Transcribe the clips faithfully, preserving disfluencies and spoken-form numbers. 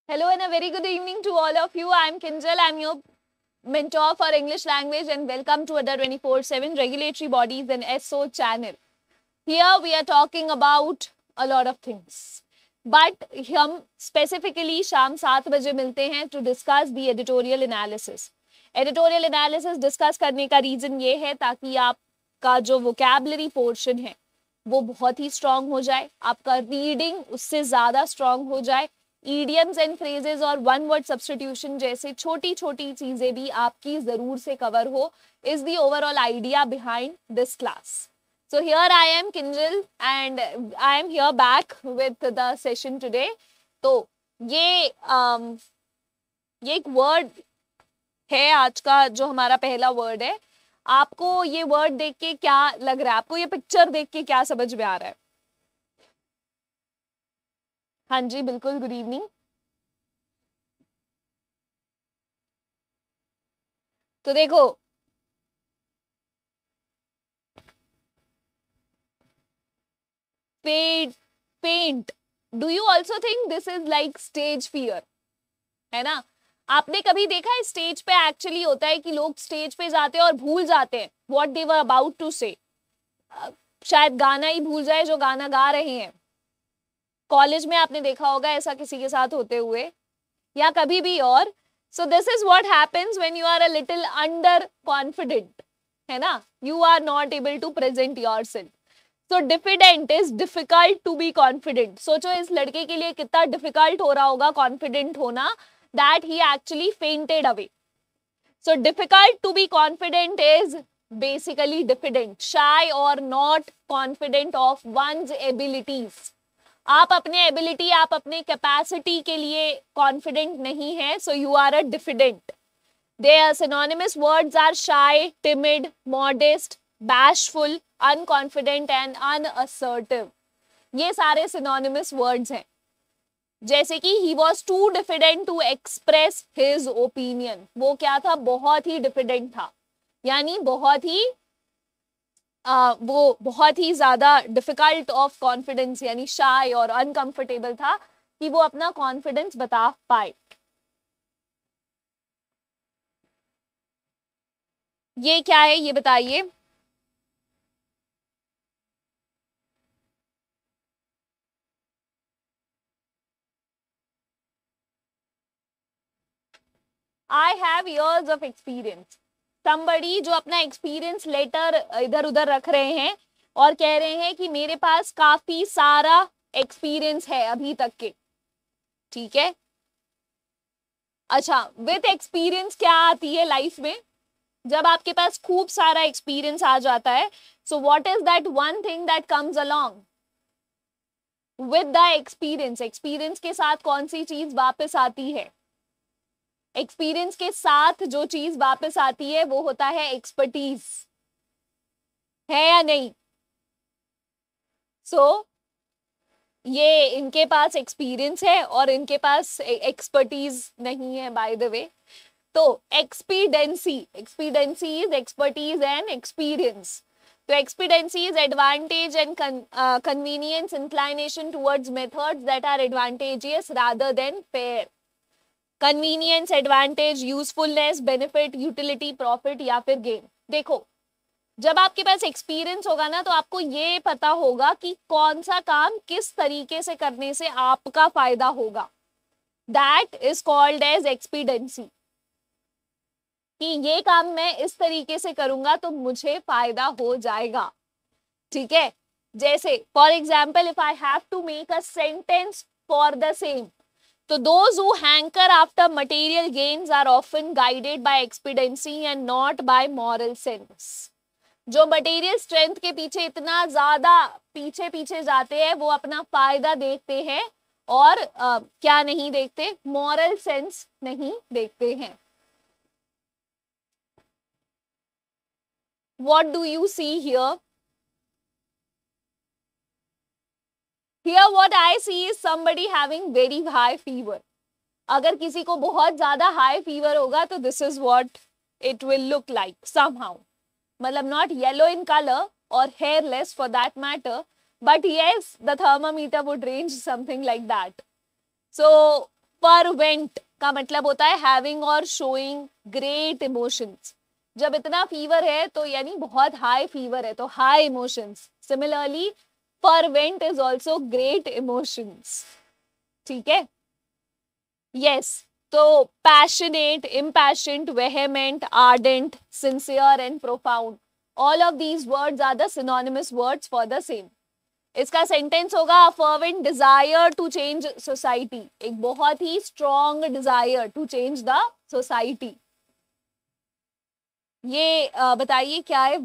Hello and a very good evening to all of you. I'm Kinjal. I'm your mentor for English language and welcome to Adda twenty-four seven Regulatory Bodies and S O channel. Here we are talking about a lot of things. But हम specifically शाम सात बजे मिलते हैं to discuss the editorial analysis. Editorial analysis discuss करने का reason ये है ताकि आपका जो vocabulary portion है वो बहुत ही strong हो जाए, आपका reading उससे ज़्यादा strong हो जाए, idioms and phrases और one word substitution जैसे छोटी छोटी चीजें भी आपकी जरूर से कवर हो is the overall idea behind this class. So here I am Kinjal and I am here back with the session today. तो ये um, ये एक वर्ड है आज का जो हमारा पहला वर्ड है. आपको ये वर्ड देख के क्या लग रहा है? आपको ये पिक्चर देख के क्या समझ में आ रहा है? हाँ जी बिल्कुल. Good evening. तो देखो पेंट पेंट do you also think this is like stage fear? है ना? आपने कभी देखा है स्टेज पे एक्चुअली होता है कि लोग स्टेज पे जाते हैं और भूल जाते हैं what they were about to say. शायद गाना ही भूल जाए जो गाना गा रहे हैं. कॉलेज में आपने देखा होगा ऐसा किसी के साथ होते हुए या कभी भी और. So this is what happens when you are a little under confident. है ना? You are not able to present yourself. So diffident is difficult to be confident. सोचो इस लड़के के लिए कितना डिफिकल्ट हो रहा होगा कॉन्फिडेंट होना, that he actually fainted away. So difficult to be confident is basically diffident, shy or not confident of one's abilities. आप अपने ability, आप अपने capacity के लिए confident नहीं है, so you are a diffident. Their synonymous words are shy, timid, modest, bashful, unconfident and unassertive. ये सारे synonymous words हैं. जैसे कि he was too diffident to express his opinion. वो क्या था? बहुत ही diffident था, यानी बहुत ही आ, वो बहुत ही ज्यादा difficult of confidence यानी shy और uncomfortable था कि वो अपना confidence बता पाए. ये क्या है ये बताइए. I have years of experience. Somebody जो अपना एक्सपीरियंस लेटर इधर उधर रख रहे हैं और कह रहे हैं कि मेरे पास काफी सारा एक्सपीरियंस है अभी तक के. ठीक है. अच्छा, विथ एक्सपीरियंस क्या आती है लाइफ में? जब आपके पास खूब सारा एक्सपीरियंस आ जाता है, so what is that one thing that comes along with the experience? Experience के साथ कौन सी चीज वापस आती है? एक्सपीरियंस के साथ जो चीज वापस आती है वो होता है एक्सपर्टीज. है या नहीं? सो so, ये इनके पास एक्सपीरियंस है और इनके पास एक्सपर्टीज नहीं है बाय द वे. तो expediency, expediency is expertise and experience. तो expediency is advantage and convenience, inclination towards methods that are advantageous rather than fair. Convenience, advantage, usefulness, benefit, utility, profit या फिर gain. देखो जब आपके पास experience होगा ना तो आपको ये पता होगा कि कौन सा काम किस तरीके से करने से आपका फायदा होगा. That is called as expediency. कि ये काम मैं इस तरीके से करूंगा तो मुझे फायदा हो जाएगा. ठीक है. जैसे for example if I have to make a sentence for the same, so those who hanker after material gains are often guided by expediency and not by moral sense. जो मटेरियल स्ट्रेंथ के पीछे इतना ज्यादा पीछे पीछे जाते हैं वो अपना फायदा देखते हैं और uh, क्या नहीं देखते? मॉरल सेंस नहीं देखते हैं. What do you see here? Here what I see is somebody having very high fever. अगर किसी को बहुत ज्यादा हाई फीवर होगा तो this is what it will look like somehow. मतलब not yellow in color or hairless for that matter, but yes, the thermometer would range something like that. So fervent का मतलब होता है हैविंग और showing great emotions. जब इतना fever है तो यानी बहुत हाई फीवर है, तो high emotions. Similarly fervent is also great emotions. ठीक है. yes, तो passionate, impassioned, vehement, ardent, sincere and profound, all of these words are the synonymous words for the same. इसका सेंटेंस होगा a fervent desire to change society, एक बहुत ही strong desire to change the society. ये uh, बताइए क्या है.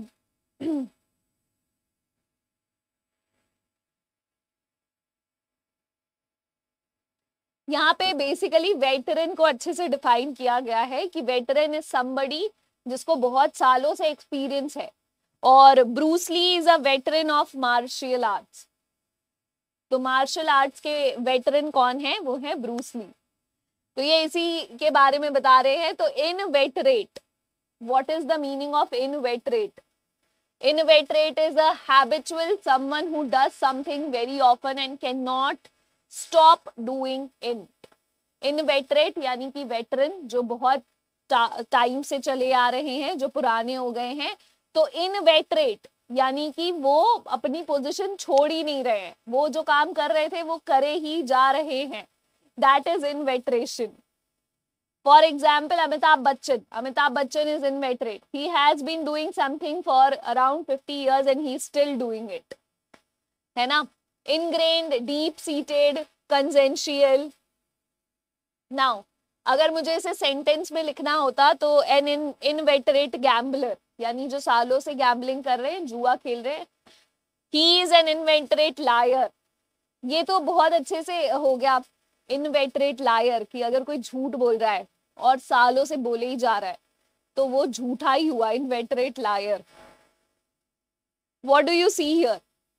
यहाँ पे बेसिकली वेटरन को अच्छे से डिफाइन किया गया है कि वेटरन इज समबडी जिसको बहुत सालों से एक्सपीरियंस है. और Bruce Lee is a veteran of martial arts. तो मार्शल आर्ट्स के वेटरन कौन है? वो है ब्रूस ली. तो ये इसी के बारे में बता रहे हैं. तो inveterate, what is the meaning of inveterate? Inveterate is a habitual, someone who does something very often and can not stop doing it. Inveterate यानी कि वेटरन जो बहुत टाइम से चले आ रहे हैं, जो पुराने हो गए हैं. तो इनवेटरेट यानी कि वो अपनी पोजीशन छोड़ ही नहीं रहे हैं, वो जो काम कर रहे थे वो करे ही जा रहे हैं. That is inveteration. For example Amitabh Bachchan. Amitabh Bachchan is inveterate. He has been doing something for around fifty years and he is still doing it. है ना. ingrained, deep seated, consciential. now अगर मुझे इसे सेंटेंस में लिखना होता तो एन इनवेटरेट गैम्बलर यानी जो सालों से गैम्बलिंग कर रहे हैं, जुआ खेल रहे हैं. He is an inveterate liar. ये तो बहुत अच्छे से हो गया इनवेटरेट लायर कि अगर कोई झूठ बोल रहा है और सालों से बोले ही जा रहा है तो वो झूठा ही हुआ, inveterate liar. What do you see here?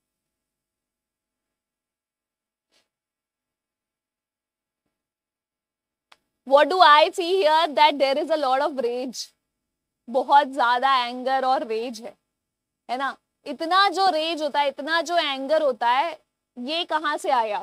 What do I see here? That there is a lot of rage. बहुत ज्यादा एंगर और रेज है, है ना. इतना जो रेज होता है, इतना जो एंगर होता है, ये कहाँ से आया?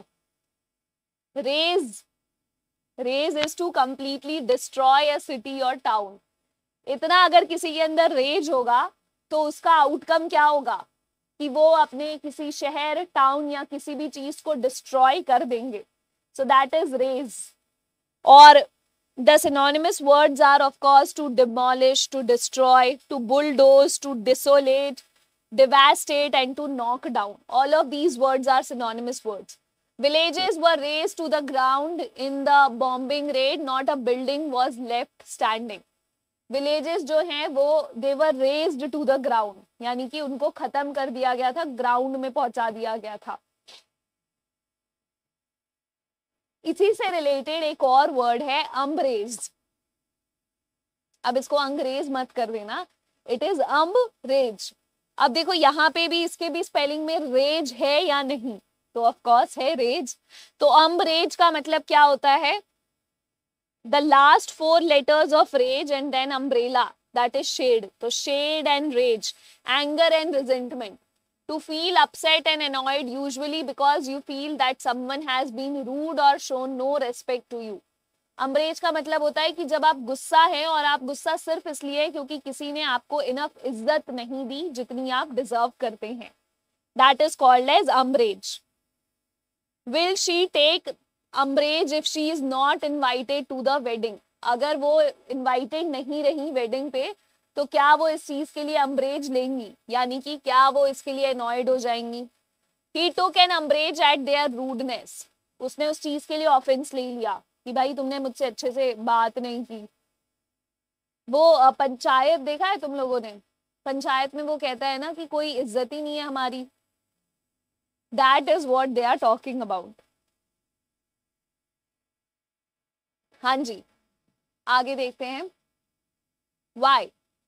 Raze raze is to completely destroy a city और टाउन. इतना अगर किसी के अंदर रेज होगा तो उसका आउटकम क्या होगा कि वो अपने किसी शहर, टाउन या किसी भी चीज को डिस्ट्रॉय कर देंगे. So that is raze. और the synonymous words are of course to demolish, to destroy, to bulldoze, to desolate, devastate and to knock down. All of these words are synonymous words. Villages were razed to the ground in the bombing raid, not a building was left standing. Villages जो हैं वो they were razed to the ground, यानी कि उनको खत्म कर दिया गया था, ग्राउंड में पहुंचा दिया गया था. इसी से रिलेटेड एक और वर्ड है अम्ब्रेज. अब इसको अंग्रेज मत कर देना, इट इज अम्ब्रेज. अब देखो यहाँ पे भी इसके भी स्पेलिंग में रेज है या नहीं? तो ऑफ कोर्स है रेज. तो अम्ब्रेज का मतलब क्या होता है? The last four letters of raze and then umbrella, that is shade. तो shade and raze, anger and resentment. To feel upset and annoyed usually because you feel that someone has been rude or shown no respect to you. Umbrage का मतलब होता है कि जब आप गुस्सा हैं और आप गुस्सा सिर्फ इसलिए क्योंकि किसी ने आपको इनफ इज्जत नहीं दी जितनी आप डिजर्व करते हैं. That is called as umbrage. Will she take umbrage if she is not invited to the wedding? अगर वो invited नहीं रही वेडिंग पे तो क्या वो इस चीज के लिए अम्ब्रेज लेंगी, यानी कि क्या वो इसके लिए अनॉयड हो जाएंगी. He took an umbrage at their rudeness. उसने उस चीज के लिए ऑफेंस ले लिया कि भाई तुमने मुझसे अच्छे से बात नहीं की. वो पंचायत देखा है तुम लोगों ने? पंचायत में वो कहता है ना कि कोई इज्जत ही नहीं है हमारी. That is what they are talking about. हाँ जी, आगे देखते हैं. Why?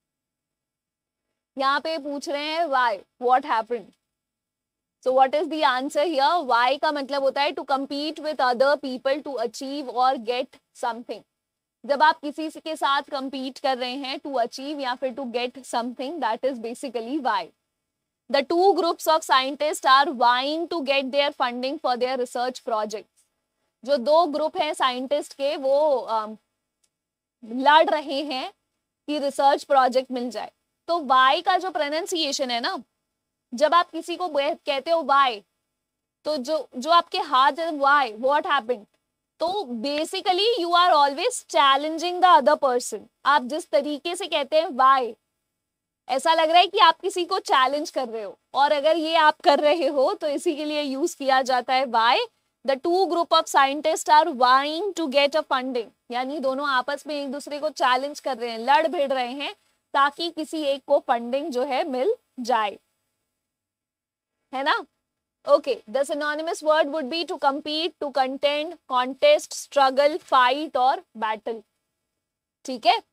यहाँ पे पूछ रहे हैं why, what happened. So what is the answer here? Why का मतलब होता है to compete with other people to achieve or get something. जब आप किसी के साथ compete कर रहे हैं to achieve या फिर to get something, that is basically why. The two groups of scientists are vying to get their funding for their research projects. जो दो ग्रुप हैं साइंटिस्ट के, वो um, लड़ रहे हैं कि रिसर्च प्रोजेक्ट मिल जाए। तो वाई का जो प्रोनाउंसिएशन है ना, जब आप किसी को कहते हो वाई, तो जो जो आपके हाथ है, वाई, व्हाट हैपेंड, तो basically you are always challenging the other person. आप जिस तरीके से कहते हैं वाई, ऐसा लग रहा है कि आप किसी को चैलेंज कर रहे हो, और अगर ये आप कर रहे हो तो इसी के लिए यूज किया जाता है why. The two group of scientist are vying to get a funding, यानी दोनों आपस में एक दूसरे को चैलेंज कर रहे हैं, लड़ भिड़ रहे हैं, ताकि किसी एक को फंडिंग जो है मिल जाए, है ना। Okay, the synonymous word would be to compete, to contend, contest, struggle, fight और battle। ठीक है,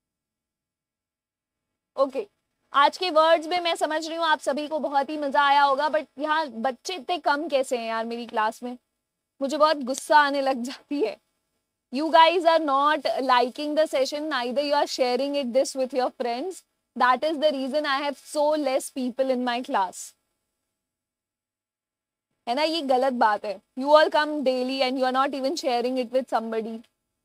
ओके okay. आज के वर्ड्स में मैं समझ रही हूँ आप सभी को बहुत ही मजा आया होगा, बट यहाँ बच्चे इतने कम कैसे हैं यार मेरी क्लास में, मुझे बहुत गुस्सा आने लग जाती है। You guys are not liking the session, neither you are sharing it this with your friends. That is the reason I have so less people in my class. है ना, ये गलत बात है। You all come daily and you are not even sharing it with somebody.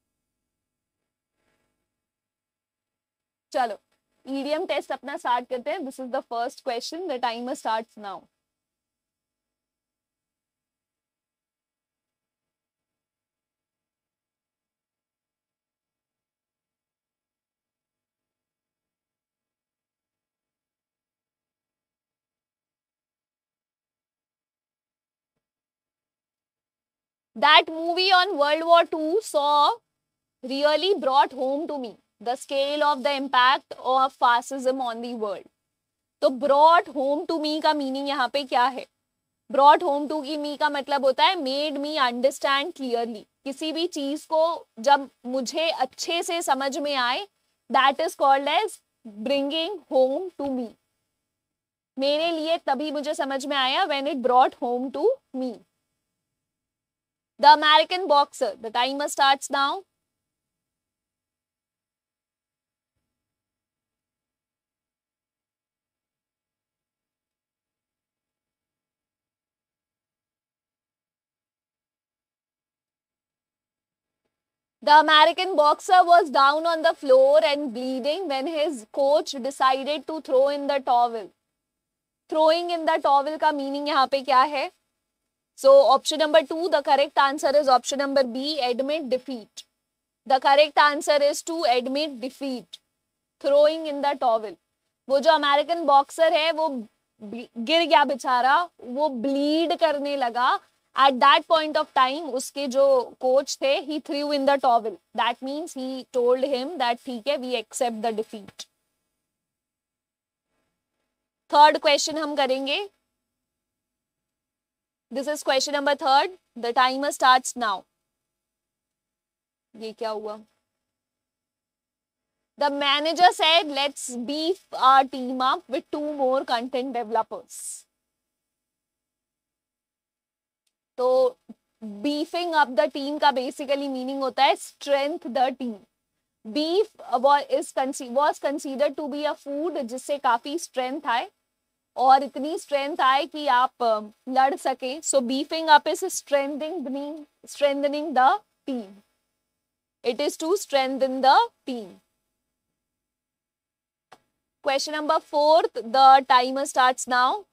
चलो, idiom test अपना start करते हैं। This is the first question, the timer starts now. That movie on World War Two saw really brought home to me the scale of the impact of fascism on the world. तो brought home to me का meaning यहाँ पे क्या है? brought home to की मी का मतलब होता है made me understand clearly। किसी भी चीज को जब मुझे अच्छे से समझ में आए, that is called as bringing home to me। मेरे लिए तभी मुझे समझ में आया when it brought home to me। The American boxer, the timer starts now। The American boxer was down on the floor and bleeding when his coach decided to throw in the towel। Throwing in the towel का meaning यहाँ पे क्या है? So option number two, the correct answer is option number B, admit defeat। The correct answer is to admit defeat, throwing in the towel। वो जो American boxer है वो गिर गया बेचारा, वो ब्लीड करने लगा। At that point of time, उसके जो कोच थे, he threw in the towel। That means he told him that ठीक है, we accept the defeat। Third question हम करेंगे। This is question number third. The timer starts now। ये क्या हुआ? The manager said, let's beef our team up with two more content developers। तो beefing up the team का basically meaning होता है strength the team। Beef is was considered to be a food जिससे काफी strength आए और इतनी strength आए कि आप लड़ सके। So beefing up is strengthening strengthening the team। It is to strengthen the team। Question number fourth, the timer starts now।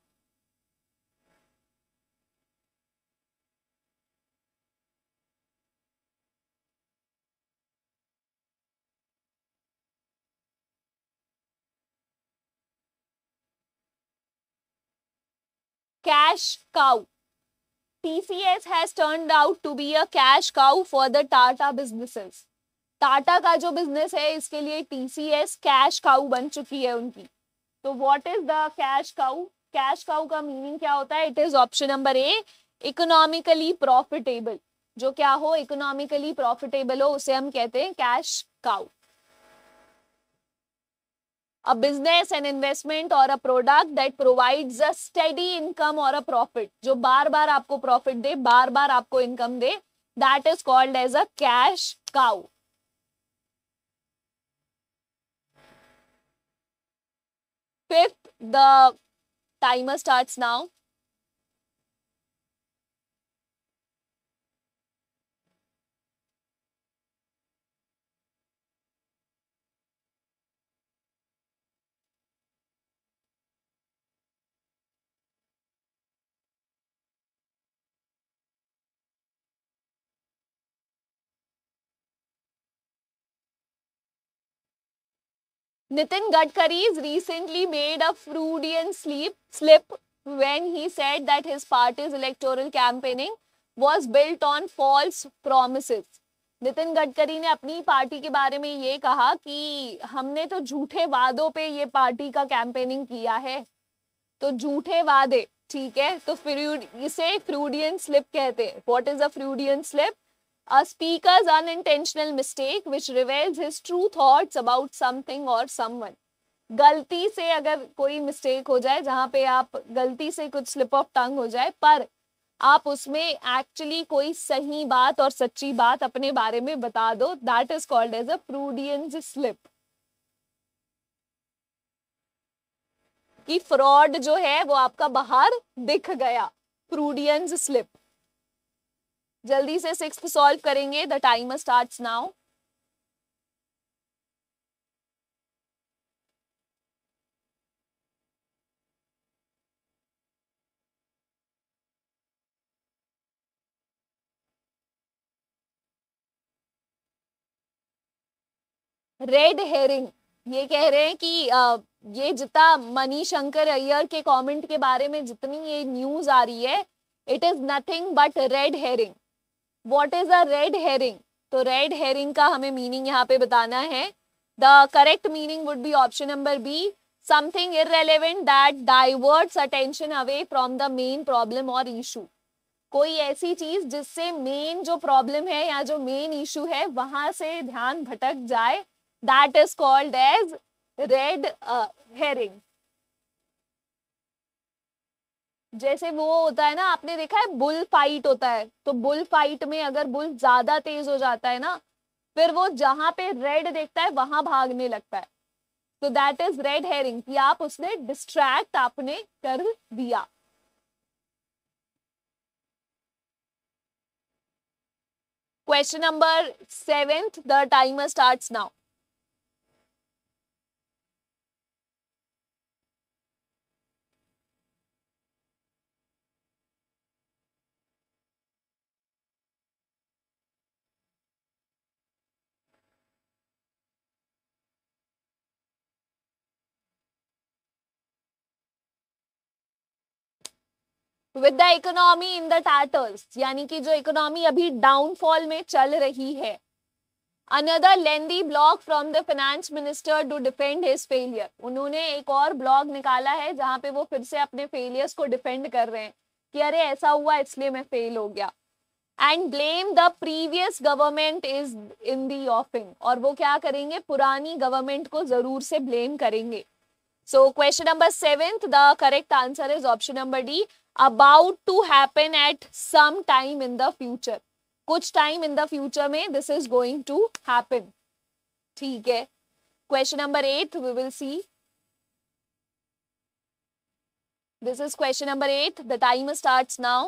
Cash cow। T C S has turned out to be a cash cow for the Tata businesses। Tata का जो business है इसके लिए TCS cash cow बन चुकी है उनकी। तो what is the cash cow? Cash cow का मीनिंग क्या होता है? It is option number A, economically profitable. जो क्या हो, इकोनॉमिकली प्रॉफिटेबल हो, उसे हम कहते हैं cash cow. A business, an investment or a product that provides a steady income or a profit। जो बार बार आपको प्रॉफिट दे, बार बार आपको इनकम दे, that is called as a cash cow। Fifth, the timer starts now। Nitin Gadkari's recently made a Freudian sleep, slip when he said that his party's electoral campaigning was built on false promises. Nitin Gadkari ने अपनी party के बारे में ये कहा कि हमने तो झूठे वादों पे ये पार्टी का कैंपेनिंग किया है, तो झूठे वादे, ठीक है, तो फ्रूड इसे फ्रूडियन स्लिप कहते हैं. What is a Freudian slip? A speaker's unintentional mistake which reveals his true thoughts about something or someone. गलती से अगर कोई मिस्टेक हो जाए, जहां पे आप गलती से कुछ स्लिप ऑफ टंग हो जाए, पर आप उसमें एक्चुअली कोई सही बात और सच्ची बात अपने बारे में बता दो, that is called as a Freudian's slip. कि फ्रॉड जो है वो आपका बाहर दिख गया, प्रूडियंस स्लिप. जल्दी से सिक्स्थ सॉल्व करेंगे. The timer starts now. Red herring, ये कह रहे हैं कि आ, ये जितना मणिशंकर अय्यर के कमेंट के बारे में जितनी ये न्यूज आ रही है, it is nothing but red herring. What is a red herring? तो रेड हेरिंग का हमें मीनिंग यहाँ पे बताना है. The correct meaning would be option number B, something irrelevant that diverts attention away from the main problem और issue. कोई ऐसी चीज जिससे मेन जो प्रॉब्लम है या जो मेन इशू है वहां से ध्यान भटक जाए, that is called as red herring. जैसे वो होता है ना, आपने देखा है बुल फाइट होता है, तो बुल फाइट में अगर बुल ज्यादा तेज हो जाता है ना, फिर वो जहां पे रेड देखता है वहां भागने लगता है. तो दैट इज रेड हेरिंग, कि आप उसने डिस्ट्रैक्ट आपने कर दिया. Question number seventh, the timer starts now. With the economy in the tatters, यानी कि जो इकोनॉमी अभी डाउनफॉल में चल रही है. Another lengthy blog from the finance minister to defend his failure. उन्होंने एक और ब्लॉग निकाला है जहां पे वो फिर से अपने फेलियर्स को डिफेंड कर रहे हैं कि अरे ऐसा हुआ इसलिए मैं फेल हो गया. And blame the previous government is in the offing. और वो क्या करेंगे, पुरानी गवर्नमेंट को जरूर से ब्लेम करेंगे. So question number seventh, the correct answer is option number D, about to happen at some time in the future. कुछ time in the future में this is going to happen. ठीक है. Question number eight, we will see. This is question number eight. The timer starts now.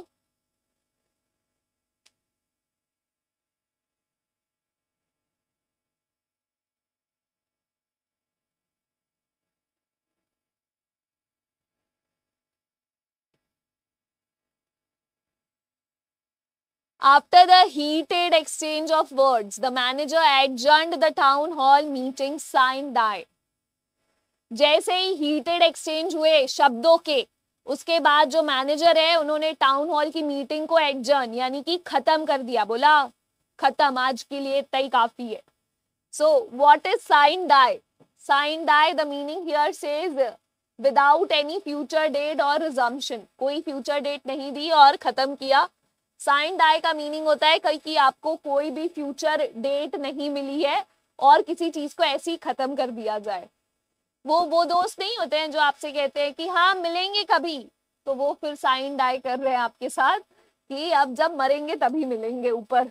After the heated exchange of words, the manager adjourned the town hall meeting, signed die. जैसे ही heated exchange हुए शब्दों के, उसके बाद जो manager है उन्होंने town hall की मीटिंग को एडजर्न यानी कि खत्म कर दिया. बोला खत्म, आज के लिए इतना ही काफी है. So what is sine die? Sine die, the meaning here says without any future date और रिजम्पशन. कोई फ्यूचर डेट नहीं दी और खत्म किया. साइन डाई का मीनिंग होता है कि आपको कोई भी फ्यूचर डेट नहीं मिली है और किसी चीज को ऐसे ही खत्म कर दिया जाए. वो वो दोस्त नहीं होते हैं जो आपसे कहते हैं कि हाँ मिलेंगे कभी, तो वो फिर साइन डाई कर रहे हैं आपके साथ कि अब जब मरेंगे तभी मिलेंगे ऊपर.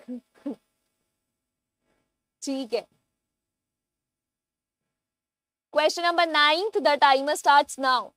ठीक है. Question number ninth, the timer starts now.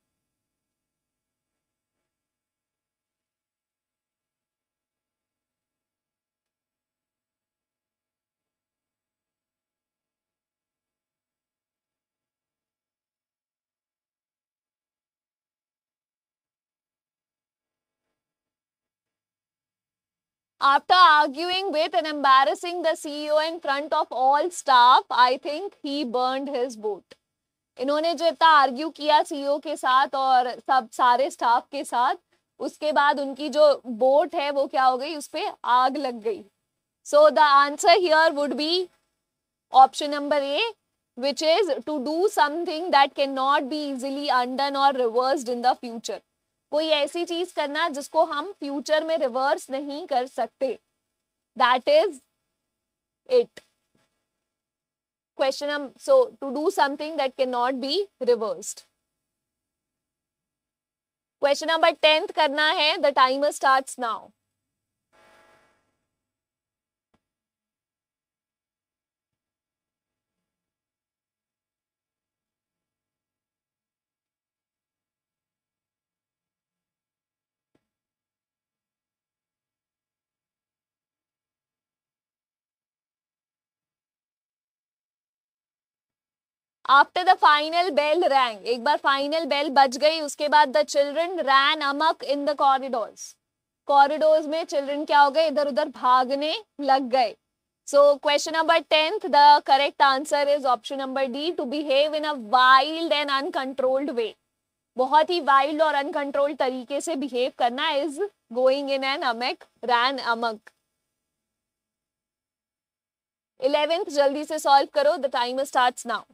After arguing with and embarrassing the C E O in front of all staff, I think he burned his boat. इन्होंने जो इतना आर्ग्यू किया सीईओ के साथ और सब सारे स्टाफ के साथ, उसके बाद उनकी जो बोट है वो क्या हो गई, उस पे आग लग गई. So the answer here would be option number A, which is to do something that cannot be easily undone or reversed in the future. कोई ऐसी चीज करना जिसको हम फ्यूचर में रिवर्स नहीं कर सकते. That is it. Question um, so to do something that cannot be reversed. Question number tenth करना है. The timer starts now. After the final bell rang, एक बार final bell बज गई, उसके बाद the children ran amok in the corridors. Corridors में children क्या हो गए, इधर उधर भागने लग गए. So question number tenth, the correct answer is option number D, to behave in a wild and uncontrolled way. बहुत ही wild और uncontrolled तरीके से behave करना is going in an amok, ran amok. eleventh जल्दी से solve करो, the timer starts now.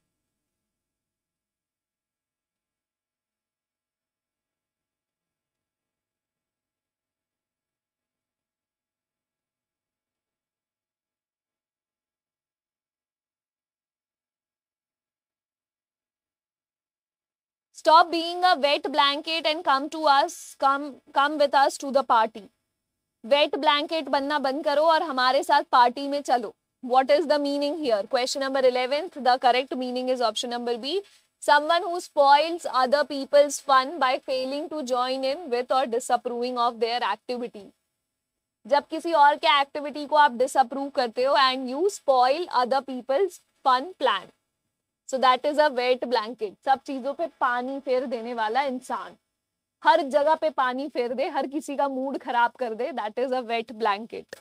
Stop being a wet blanket and come to us, come come with us to the party. Wet blanket बनना बंद करो और हमारे साथ party में चलो. What is the meaning here? Question number eleventh, the correct meaning is option number B. Someone who spoils other people's fun by failing to join in with or disapproving of their activity. जब किसी और के activity को आप disapprove करते हो and you spoil other people's fun plan. So that is a wet blanket. सब चीजों पे पानी फेर देने वाला इंसान, हर जगह पे पानी फेर दे, हर किसी का मूड खराब कर दे. That is a wet blanket.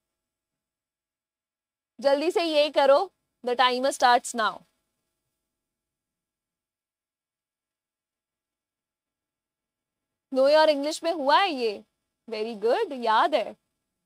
जल्दी से ये करो. The timer starts now. Know your English में हुआ है ये. वेरी गुड, याद है.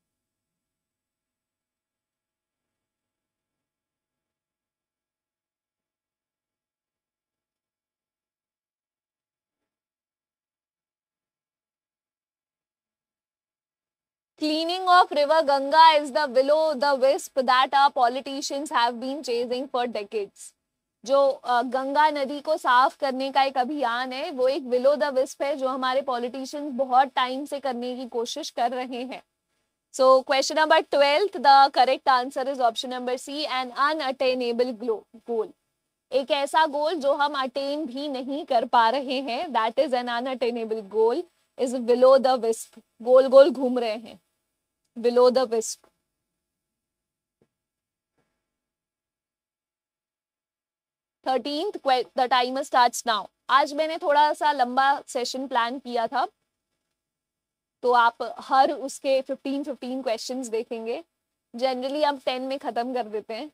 Cleaning of river Ganga is the will-o'-the-wisp that our politicians have been chasing for decades. जो गंगा नदी को साफ करने का एक अभियान है, वो एक विलो द विस्प है जो हमारे पॉलिटिशियंस बहुत टाइम से करने की कोशिश कर रहे हैं. So question number twelfth, the correct answer is option number C, an unattainable goal. एक ऐसा गोल जो हम अटेन भी नहीं कर पा रहे हैं. That is an unattainable goal, is will o' the wisp. गोल गोल घूम रहे हैं, will o' the wisp. Thirteenth, the timer starts now. आज मैंने थोड़ा सा लंबा सेशन प्लान किया था, तो आप हर उसके फिफ्टीन फिफ्टीन क्वेश्चंस देखेंगे. जनरली हम टेन में खत्म कर देते हैं.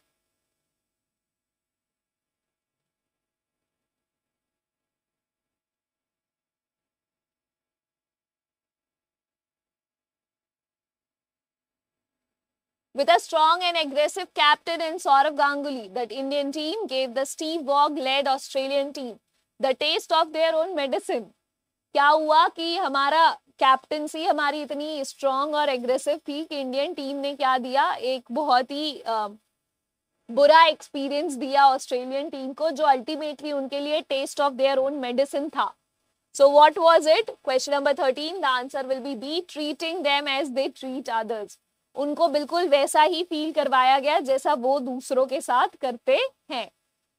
With a strong and aggressive captain in Saurav Ganguly, that Indian team gave the Steve Waugh-led Australian team the taste of their own medicine. क्या हुआ कि हमारा कैप्टनसी हमारी इतनी स्ट्रॉन्ग और एग्रेसिव थी कि इंडियन टीम ने क्या दिया, एक बहुत ही आ, बुरा एक्सपीरियंस दिया ऑस्ट्रेलियन टीम को, जो अल्टीमेटली उनके लिए taste of their own medicine था. So what was it? Question number thirteen, the answer will be B, treating them as they treat others. उनको बिल्कुल वैसा ही फील करवाया गया जैसा वो दूसरों के साथ करते हैं.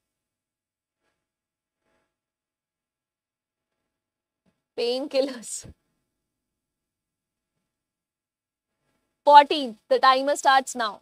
Pain killers. fourteen, the timer starts now.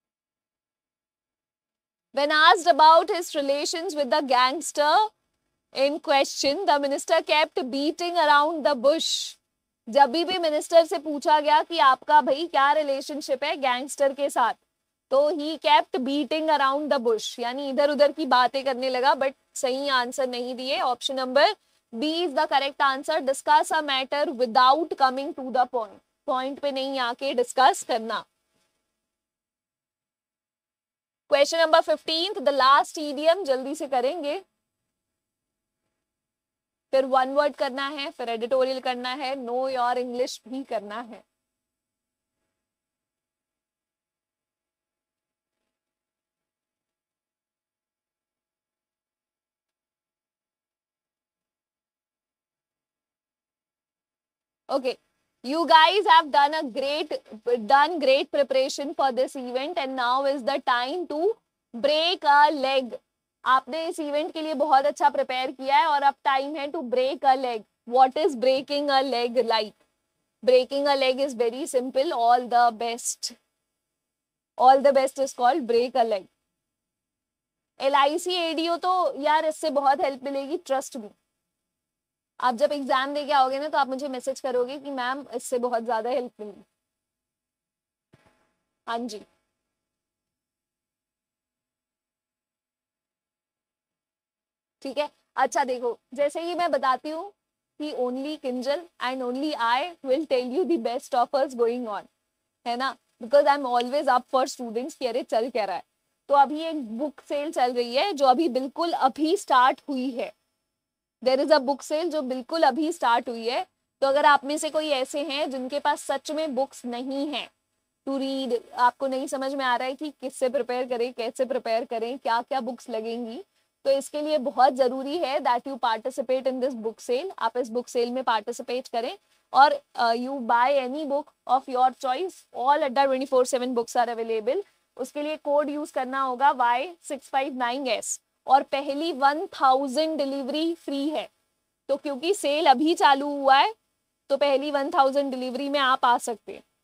When asked about his relations with the gangster In question, the minister kept beating around the bush. जब भी मिनिस्टर से पूछा गया कि आपका भाई क्या रिलेशनशिप है गैंगस्टर के साथ, तो he kept beating around the bush, यानी इधर उधर की बातें करने लगा, बट सही आंसर नहीं दिए. Option number B is the correct answer. Discuss a matter without coming to the point. Point पे नहीं आके डिस्कस करना. Question number fifteen, the last idiom जल्दी से करेंगे, फिर वन वर्ड करना है, फिर एडिटोरियल करना है, नो योर इंग्लिश भी करना है. Okay, you guys have done a great done great preparation for this event and now is the time to break a leg. आपने इस इवेंट के लिए बहुत अच्छा प्रिपेयर किया है और अब टाइम है to break a leg. What is breaking a leg like? Breaking a leg is very simple. All the best. All the best is called break a leg. L I C A D O तो यार इससे बहुत help मिलेगी, trust me. आप जब exam दे के आओगे ना तो आप मुझे मैसेज करोगे कि मैम इससे बहुत ज्यादा हेल्प मिली. हाँ जी. ठीक है. अच्छा देखो, जैसे ही मैं बताती हूँ कि only Kinjal and only I will tell you the best offers going on, है ना, because I am always up for students कि अरे चल क्या रहा है. तो अभी एक बुक सेल चल रही है जो अभी बिल्कुल अभी स्टार्ट हुई है. There is a book sale जो बिल्कुल अभी स्टार्ट हुई है. तो अगर आप में से कोई ऐसे हैं जिनके पास सच में बुक्स नहीं है टू रीड, आपको नहीं समझ में आ रहा है कि किससे प्रिपेयर करें, कैसे प्रिपेयर करें, क्या क्या बुक्स लगेंगी, तो इसके लिए बहुत जरूरी है that you participate in this book sale. आप इस बुक सेल में पार्टिसिपेट करें और you buy any book of your choice. All Adda twenty four seven books are available. उसके लिए कोड यूज करना होगा Y six five nine S और पहली वन थाउजेंड डिलीवरी फ्री है. तो क्योंकि सेल अभी चालू हुआ है तो पहली वन थाउजेंड डिलीवरी में आप आ सकते हैं.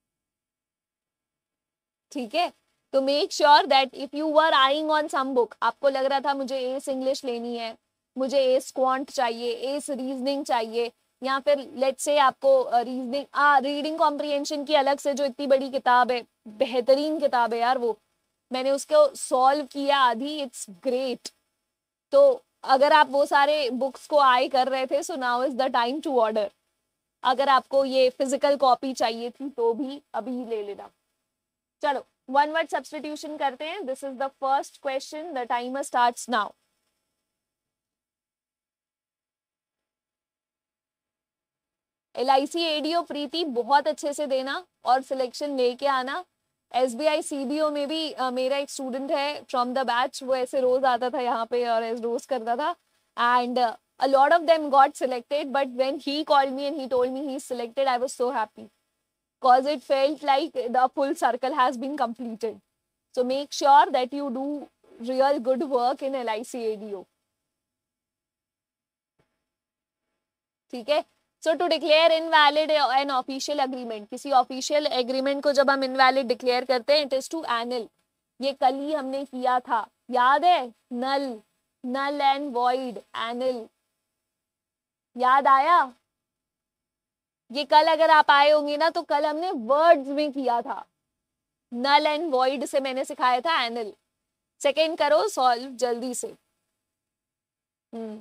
ठीक है. तो make sure that if you were eyeing on some book, आपको लग रहा था मुझे एस इंग्लिश लेनी है, मुझे एस क्वांट चाहिए, एस रीजनिंग चाहिए, या फिर लेट्स से आपको रीजनिंग आ रीडिंग कॉम्प्रिहेंशन की अलग से जो इतनी बड़ी किताब है, बेहतरीन किताब है यार, वो मैंने उसको सॉल्व किया आधी, इट्स ग्रेट. तो अगर आप वो सारे बुक्स को आई कर रहे थे, so now is the time to order. अगर आपको ये फिजिकल कॉपी चाहिए थी तो भी अभी ले लेना. चलो वन वर्ड सब्स्टिट्यूशन करते हैं. This is the first question. The timer starts now. L I C A D O Preeti बहुत अच्छे से देना और सिलेक्शन लेके आना. S B I C B O में भी uh, मेरा एक स्टूडेंट है फ्रॉम द बैच, वो ऐसे रोज आता था यहाँ पे और ऐसे रोज करता था and a lot of them got selected, but when he called me and he told me he's selected, I was so happy because it felt like the full circle has been completed. So make sure that you do real good work in L I C A D O. ठीक है. So to declare invalid an official agreement, किसी official agreement को जब हम invalid declare करते हैं, it is to annul. ये कल ही हमने किया था, याद है? null, null and void, annul. याद आया? ये कल अगर आप आए होंगे ना तो कल हमने वर्ड्स में किया था. नल एंड वॉइड से मैंने सिखाया था एनल. सेकेंड करो सॉल्व जल्दी से. हम्म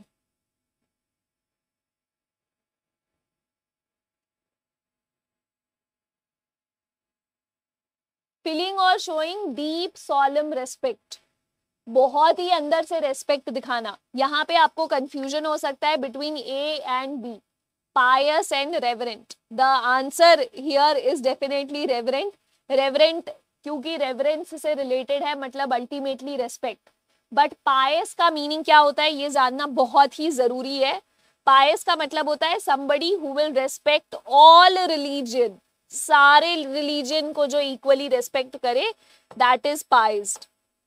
फीलिंग और शोइंग डीप सॉलम रेस्पेक्ट. बहुत ही अंदर से रेस्पेक्ट दिखाना. यहाँ पे आपको कंफ्यूजन हो सकता है between A and B, pious and reverent. The answer here is definitely reverent. Reverent क्योंकि reverence से related है, मतलब ultimately respect. But pious का meaning क्या होता है ये जानना बहुत ही जरूरी है. Pious का मतलब होता है somebody who will respect all religion. सारे religion को जो equally respect करे, that is pious.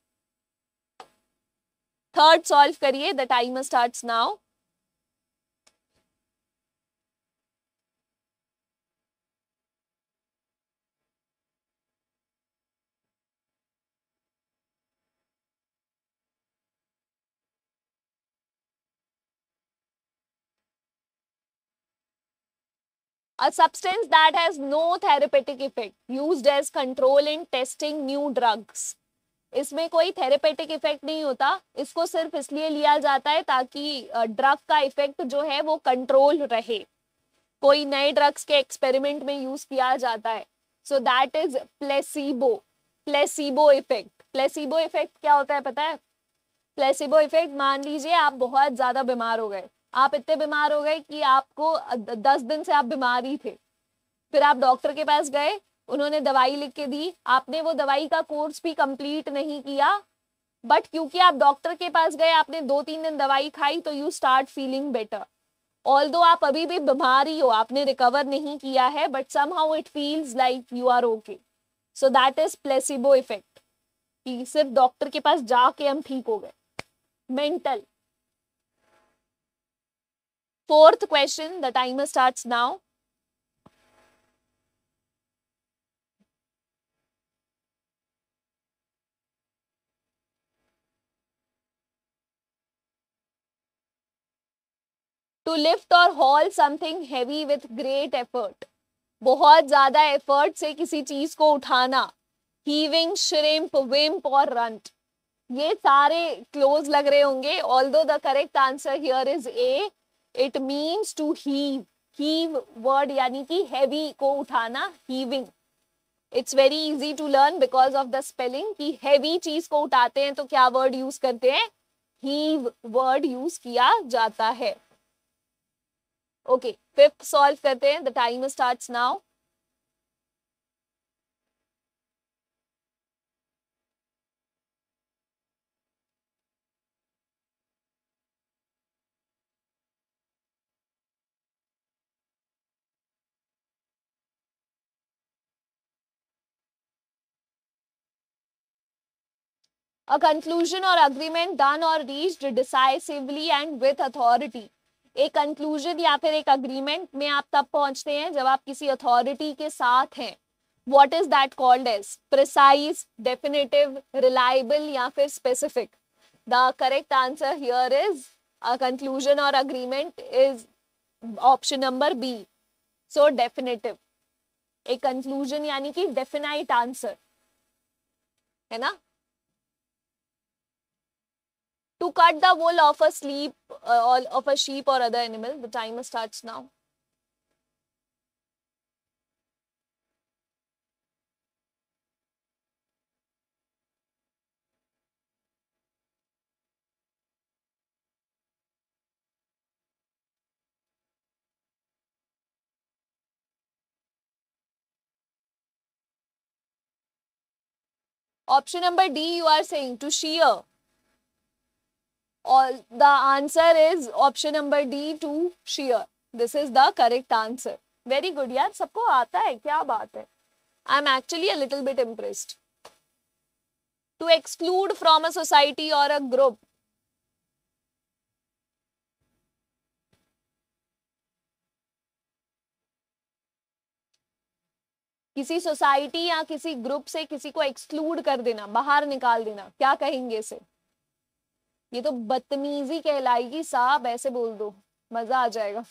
Third solve करिए. The timer starts now. A substance that has no therapeutic effect used as control in testing new drugs. इसमें कोई therapeutic effect नहीं होता, इसको सिर्फ इसलिए लिया जाता है ताकि ड्रग का इफेक्ट जो है वो कंट्रोल रहे, कोई नए ड्रग्स के एक्सपेरिमेंट में यूज किया जाता है. So that is placebo. Placebo effect. Placebo effect क्या होता है पता है? प्लेसिबो इफेक्ट, मान लीजिए आप बहुत ज्यादा बीमार हो गए, आप इतने बीमार हो गए कि आपको दस दिन से आप बीमार ही थे, फिर आप डॉक्टर के पास गए, उन्होंने दवाई लिख के दी, आपने वो दवाई का कोर्स भी कंप्लीट नहीं किया, बट क्योंकि आप डॉक्टर के पास गए, आपने दो तीन दिन दवाई खाई, तो you start feeling better. Although आप अभी भी बीमार ही हो, आपने रिकवर नहीं किया है, but somehow it feels like you are okay. So that is placebo effect, कि सिर्फ डॉक्टर के पास जाके हम ठीक हो गए. Mental. Fourth question, the timer starts now. To lift or haul something heavy with great effort. बहुत ज्यादा एफर्ट से किसी चीज को उठाना. Heaving, shrimp, wimp और runt. ये सारे क्लोज लग रहे होंगे. Although the correct answer here is A. It means to heave. Heave word यानी कि heavy को उठाना, heaving. It's very easy to learn because of the spelling कि heavy चीज को उठाते हैं तो क्या word यूज करते हैं? Heave word यूज किया जाता है. ओके, फिफ्थ सॉल्व करते हैं. The time starts now. A conclusion or agreement done or reached decisively and with authority. एक कंक्लूजन या फिर एक अग्रीमेंट में आप तब पहुंचते हैं जब आप किसी अथॉरिटी के साथ हैं. What is that called as? Precise, definitive, reliable या फिर specific? The correct answer here is a conclusion or agreement is option number B. So definitive. एक conclusion यानी कि definite answer है ना. To cut the wool of a sleep uh, of a sheep or other animal. The timer starts now. Option number D, you are saying to shear. All the answer is option number D, to shear. This is the correct answer. Very good यार, सबको आता है, क्या बात है. I am actually a little bit impressed. To exclude from a society or a group. किसी society या किसी ग्रुप से किसी को एक्सक्लूड कर देना, बाहर निकाल देना, क्या कहेंगे इसे? ये तो बदतमीजी कहलाएगी साहब, ऐसे बोल दो, मजा आ जाएगा.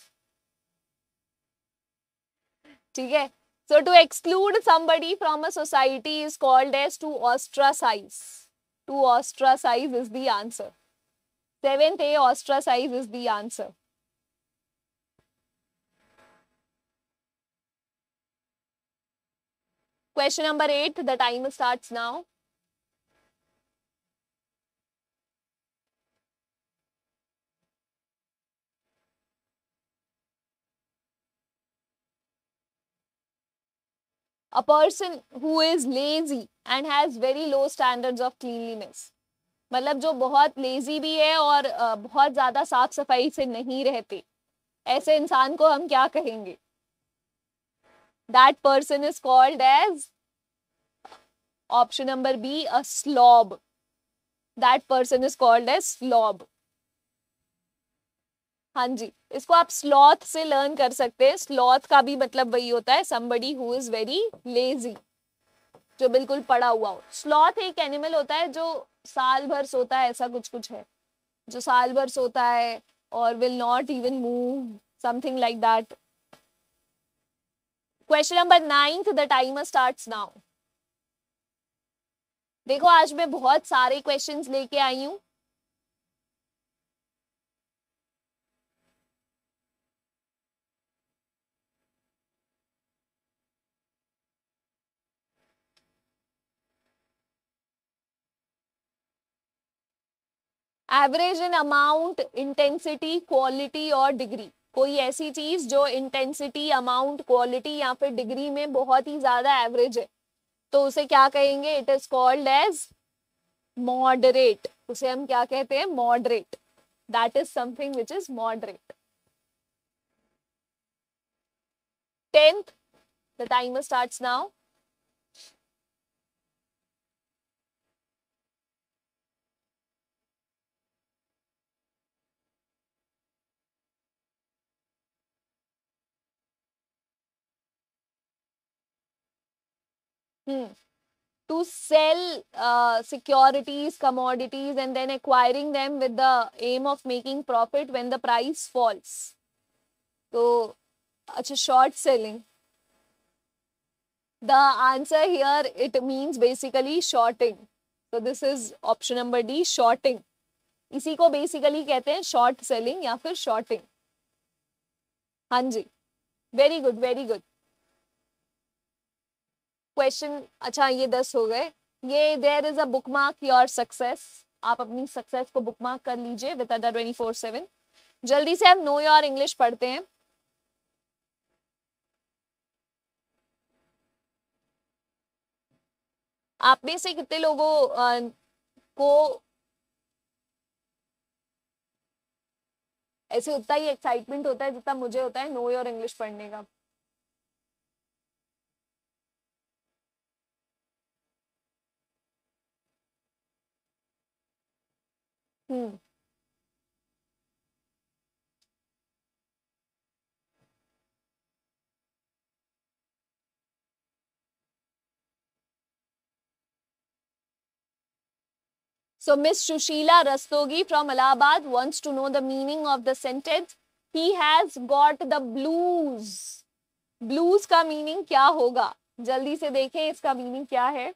ठीक है. So to exclude somebody from a society is called as to ostracize. To ostracize is the answer. Seventh A, ostracize is the answer. Question number eight, the time starts now. A person who is lazy and has very low standards of cleanliness. मतलब जो बहुत lazy भी है और बहुत ज्यादा साफ सफाई से नहीं रहते, ऐसे इंसान को हम क्या कहेंगे? That person is called as option number B, a slob. That person is called as slob. हाँ जी, इसको आप स्लॉथ से लर्न कर सकते हैं. स्लॉथ का भी मतलब वही होता है, somebody who is very lazy, जो बिल्कुल पड़ा हुआ हो. स्लॉथ एक एनिमल होता है जो साल भर सोता है, ऐसा कुछ कुछ है, जो साल भर सोता है और will not even move, something like that. Question number ninth, the timer starts now. देखो आज मैं बहुत सारे क्वेश्चंस लेके आई हूं। Average in amount, intensity, quality और डिग्री। कोई ऐसी चीज जो इंटेंसिटी, अमाउंट, क्वालिटी या फिर डिग्री में बहुत ही ज्यादा एवरेज है, तो उसे क्या कहेंगे? It is called as moderate. उसे हम क्या कहते हैं? Moderate. That is something which is moderate. Tenth, the timer starts now. Hmm. To sell uh, securities, commodities, and then acquiring them with the aim of making profit when the price falls. So, अच्छा, short selling. The answer here, it means basically shorting. So this is option number D, shorting. इसी को basically कहते हैं short selling या फिर shorting. हाँ जी, very good, very good. Question, अच्छा ये दस हो गए। ये there is a bookmark your success. आप अपनी सक्सेस को बुकमार्क कर लीजिए with other twenty four seven. जल्दी से हम नो योर इंग्लिश पढ़ते हैं। आप में से कितने लोगों आ, को ऐसे उतना ही एक्साइटमेंट होता है जितना मुझे होता है नो योर इंग्लिश पढ़ने का? Hmm So Miss Shushila Rastogi from Allahabad wants to know the meaning of the sentence he has got the blues. Blues का मीनिंग क्या होगा? जल्दी से देखें इसका मीनिंग क्या है।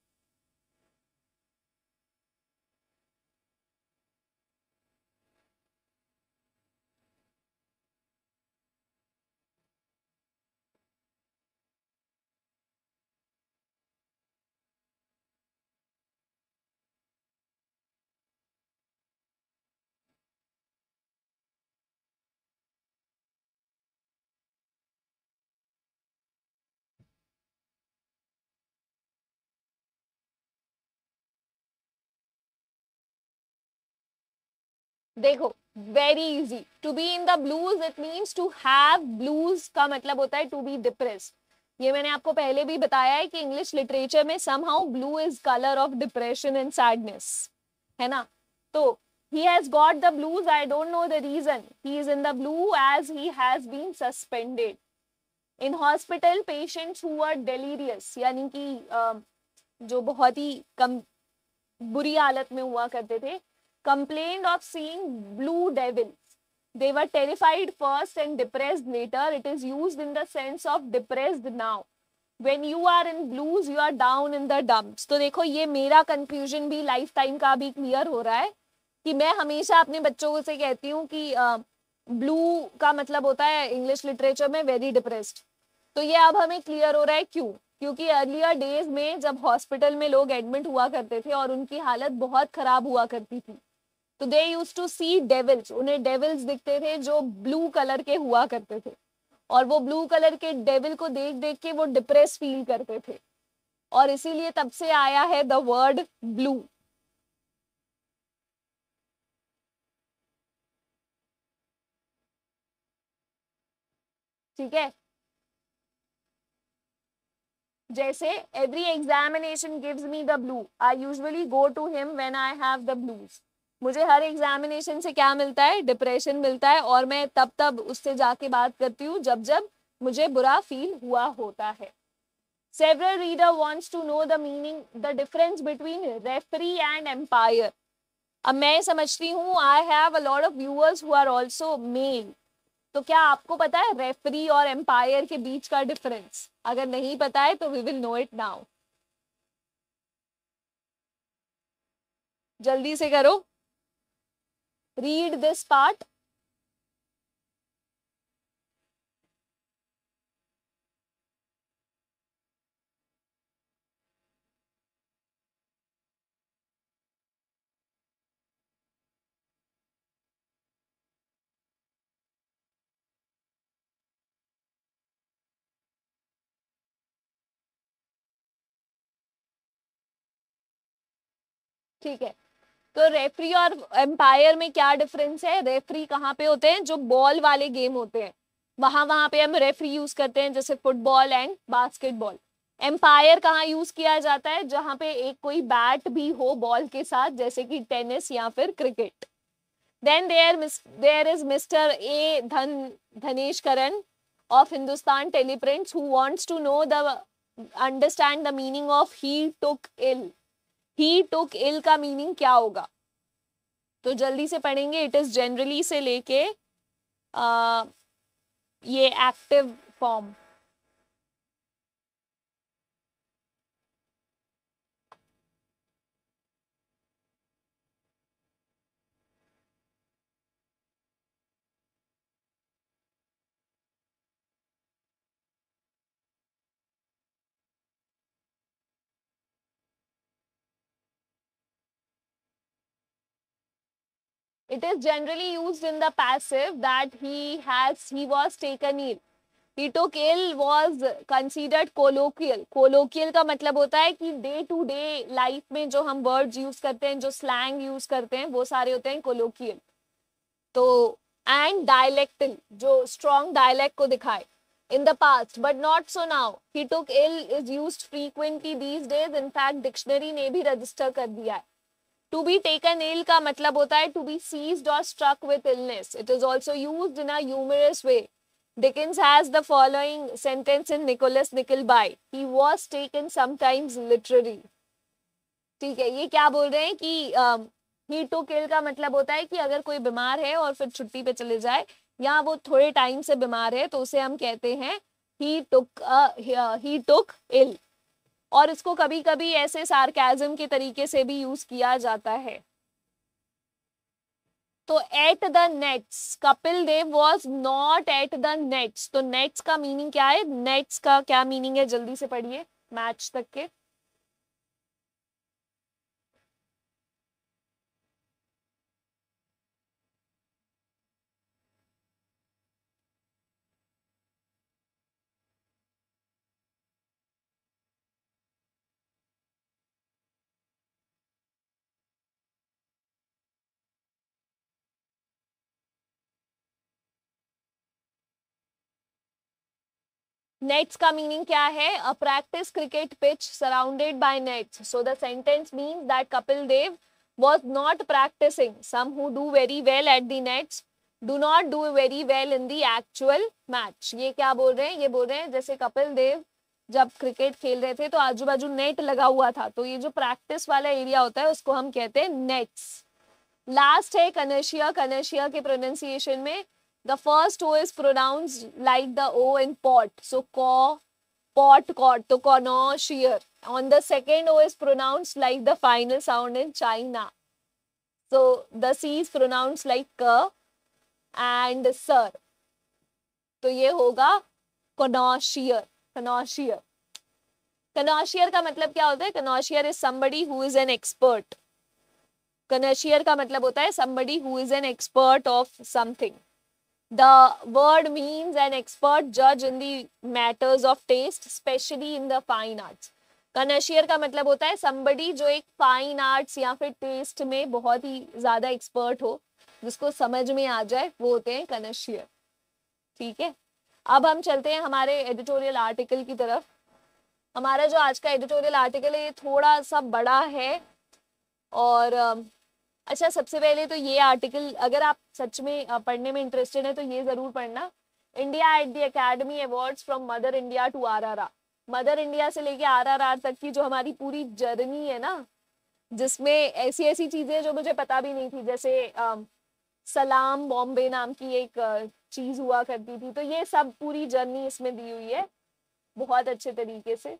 देखो, very easy. To be in the blues it means to have blues का मतलब होता है टू बी डिप्रेस्ड। ये मैंने आपको पहले भी बताया है कि इंग्लिश लिटरेचर में somehow blue is colour of depression and sadness, है ना। तो he has got the blues. I don't know the reason he is in the blue as he has been suspended in hospital. Patients who are delirious, यानी कि जो बहुत ही कम बुरी हालत में हुआ करते थे, complained of seeing blue devils. They were terrified first and depressed later. It is used in the sense of depressed now. When you are in blues, you are down in the dumps. तो देखो, ये मेरा confusion भी life time का भी clear हो रहा है कि मैं हमेशा अपने बच्चों से कहती हूँ कि ब्लू uh, का मतलब होता है इंग्लिश लिटरेचर में वेरी डिप्रेस्ड। तो ये अब हमें क्लियर हो रहा है क्यों? क्योंकि अर्लियर डेज में जब हॉस्पिटल में लोग एडमिट हुआ करते थे और उनकी हालत बहुत खराब हुआ करती थी, तो they used to see devils. उन्हें डेविल्स दिखते थे जो ब्लू कलर के हुआ करते थे, और वो ब्लू कलर के डेविल को देख देख के वो डिप्रेस फील करते थे, और इसीलिए तब से आया है द वर्ड ब्लू। ठीक है, जैसे every examination gives me the blue, I usually go to him when I have the blues. मुझे हर एग्जामिनेशन से क्या मिलता है? डिप्रेशन मिलता है, और मैं तब तब उससे जाके बात करती हूँ जब जब मुझे बुरा फील हुआ होता है। Several reader wants to know the meaning, the difference between referee and umpire. अब मैं समझती हूँ, I have a lot of viewers who are also male. तो क्या आपको पता है रेफरी और एम्पायर के बीच का डिफरेंस? अगर नहीं पता है तो we will know it now. जल्दी से करो, रीड दिस पार्ट। ठीक है, तो रेफरी और एम्पायर में क्या डिफरेंस है? रेफरी कहाँ पे होते हैं? जो बॉल वाले गेम होते हैं वहां वहां पे हम रेफरी यूज करते हैं, जैसे फुटबॉल एंड बास्केटबॉल। एम्पायर कहाँ यूज किया जाता है? जहां पे एक कोई बैट भी हो बॉल के साथ, जैसे कि टेनिस या फिर cricket. Then there there is mister A Dhan Dhanesh Karan of Hindustan Teleprints who wants to know the understand the meaning of he took ill. He took ill का मीनिंग क्या होगा? तो जल्दी से पढ़ेंगे। इट इज जनरली से लेके आ, ये active form. It is generally used in the passive that he has he was taken ill. He took ill was considered colloquial. Colloquial का मतलब होता है कि डे टू डे लाइफ में जो हम वर्ड्स यूज करते हैं, जो स्लैंग यूज करते हैं, वो सारे होते हैं colloquial. तो एंड डायलेक्टल, जो स्ट्रॉन्ग डायलेक्ट को दिखाए in the past but not so now. He took ill is used frequently these days. In fact dictionary ने भी रजिस्टर कर दिया है। To be taken ill का मतलब होता है to be seized or struck with illness. It is also used in a humorous way. Dickens has the following sentence in Nicholas Nickleby. He was taken sometimes literary. ठीक है, ये क्या बोल रहे हैं कि ही took ill का मतलब होता है कि अगर कोई बीमार है और फिर छुट्टी पे चले जाए, या वो थोड़े टाइम से बीमार है, तो उसे हम कहते हैं he took uh, he took ill. और इसको कभी कभी ऐसे सार्केज्म के तरीके से भी यूज किया जाता है। तो at the nets, Kapil Dev was not at the nets. तो नेट्स का मीनिंग क्या है? नेट्स का क्या मीनिंग है? जल्दी से पढ़िए मैच तक के। नेट्स का मीनिंग क्या है? A practice cricket pitch surrounded by nets. So the sentence means that Kapil Dev was not practicing. Some who do very well at the nets do not do very well in the actual match. ये क्या बोल रहे हैं? ये बोल रहे हैं जैसे कपिल देव जब क्रिकेट खेल रहे थे तो आजू बाजू नेट लगा हुआ था, तो ये जो प्रैक्टिस वाला एरिया होता है उसको हम कहते हैं नेट्स। लास्ट है कनर्शिया। कनर्शिया के प्रोनाउंसिएशन में the first O is pronounced like the O in pot. So co, pot, cot. तो connoisseur. On the second O is pronounced like the final sound in China. So the C is pronounced like k and sir. तो ये होगा connoisseur. Connoisseur. Connoisseur का मतलब क्या होता है? Connoisseur is somebody who is an expert. Connoisseur का मतलब होता है somebody who is an expert of something. The word means an expert judge in the matters of taste, especially in the fine arts. Connoisseur का मतलब होता है somebody जो एक fine arts या फिर taste में बहुत ही ज़्यादा expert हो, जिसको समझ में आ जाए, वो होते हैं connoisseur। ठीक है, अब हम चलते हैं हमारे editorial article की तरफ। हमारा जो आज का editorial article है ये थोड़ा सा बड़ा है, और अच्छा सबसे पहले तो ये आर्टिकल अगर आप सच में पढ़ने में इंटरेस्टेड है तो ये जरूर पढ़ना। India at the academy awards from mother India to RRR. Mother India से लेके आरआरआर तक की जो हमारी पूरी जर्नी है ना, जिसमें ऐसी ऐसी चीजें जो मुझे पता भी नहीं थी, जैसे सलाम बॉम्बे नाम की एक चीज हुआ करती थी। तो ये सब पूरी जर्नी इसमें दी हुई है बहुत अच्छे तरीके से।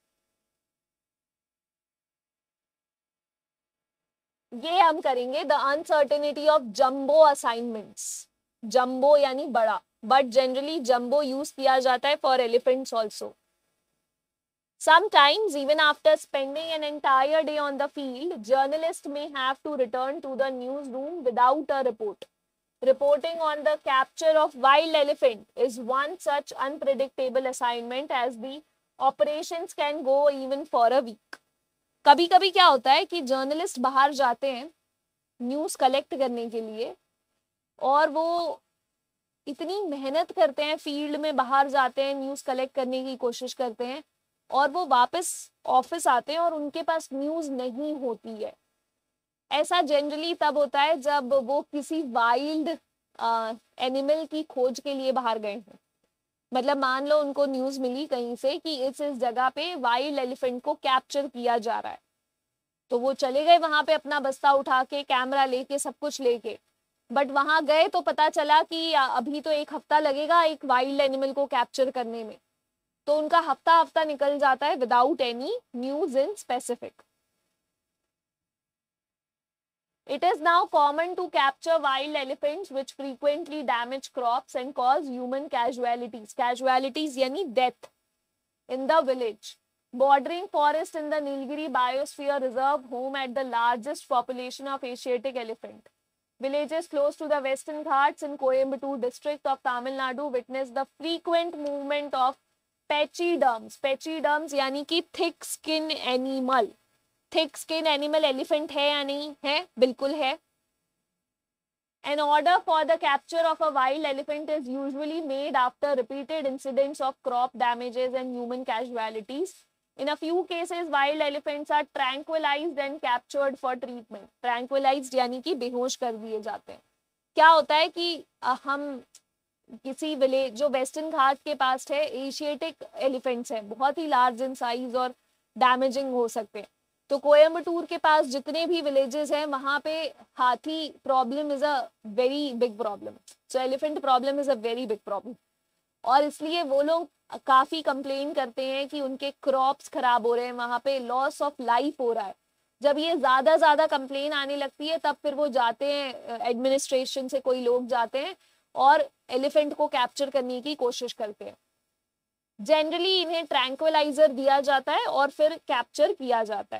ये हम करेंगे the uncertainty of jumbo assignments. Jumbo यानी बड़ा, बट जनरली जंबो यूज किया जाता है for elephants also. Sometimes, even after spending an entire day on the field, journalists may have to return to the newsroom without a report. Reporting on the capture of wild elephant is one such unpredictable assignment as the operations can go even for a week. कभी कभी क्या होता है कि journalist बाहर जाते हैं news collect करने के लिए, और वो इतनी मेहनत करते हैं, फील्ड में बाहर जाते हैं, न्यूज़ कलेक्ट करने की कोशिश करते हैं, और वो वापस ऑफिस आते हैं और उनके पास न्यूज़ नहीं होती है। ऐसा जनरली तब होता है जब वो किसी वाइल्ड एनिमल की खोज के लिए बाहर गए हैं। मतलब मान लो उनको न्यूज़ मिली कहीं से कि इस इस जगह पे वाइल्ड एलिफेंट को कैप्चर किया जा रहा है, तो वो चले गए वहां पे अपना बस्ता उठा के, कैमरा लेके, सब कुछ लेके। बट वहां गए तो पता चला कि अभी तो एक हफ्ता लगेगा एक वाइल्ड एनिमल को कैप्चर करने में, तो उनका हफ्ता हफ्ता निकल जाता है without any news in specific. It is now common to capture wild elephants which frequently damage crops and cause human casualties. Casualties यानी death in the village. Bordering forest in the Nilgiri Biosphere Reserve, home at the largest population of Asiatic elephant. Villages close to the Western Ghats in Coimbatore district of Tamil Nadu witness the frequent movement of pachyderms. Pachyderms यानी कि thick skin animal. Thick skin animal elephant है या नहीं है? बिल्कुल है। An order for the capture of a wild elephant is usually made after repeated incidents of crop damages and human casualties. In a few cases, wild elephants are tranquilized and captured for treatment. Tranquilized यानी कि बेहोश कर दिए जाते हैं। क्या होता है कि हम किसी विलेज जो वेस्टर्न घाट के पास है, एशियाटिक एलिफेंट्स हैं, बहुत ही लार्ज इन साइज और डैमेजिंग हो सकते हैं। तो कोयम्बटूर के पास जितने भी विलेजेस हैं वहां पे हाथी problem is a very big problem. So elephant problem is a very big problem, और इसलिए वो लोग काफी कंप्लेन करते हैं कि उनके क्रॉप्स खराब हो रहे हैं, वहां पे लॉस ऑफ लाइफ हो रहा है। जब ये ज्यादा ज्यादा कंप्लेन आने लगती है तब फिर वो जाते हैं, एडमिनिस्ट्रेशन से कोई लोग जाते हैं और एलिफेंट को कैप्चर करने की कोशिश करते हैं। जनरली इन्हें ट्रैंक्विलाइजर दिया जाता है और फिर कैप्चर किया जाता है।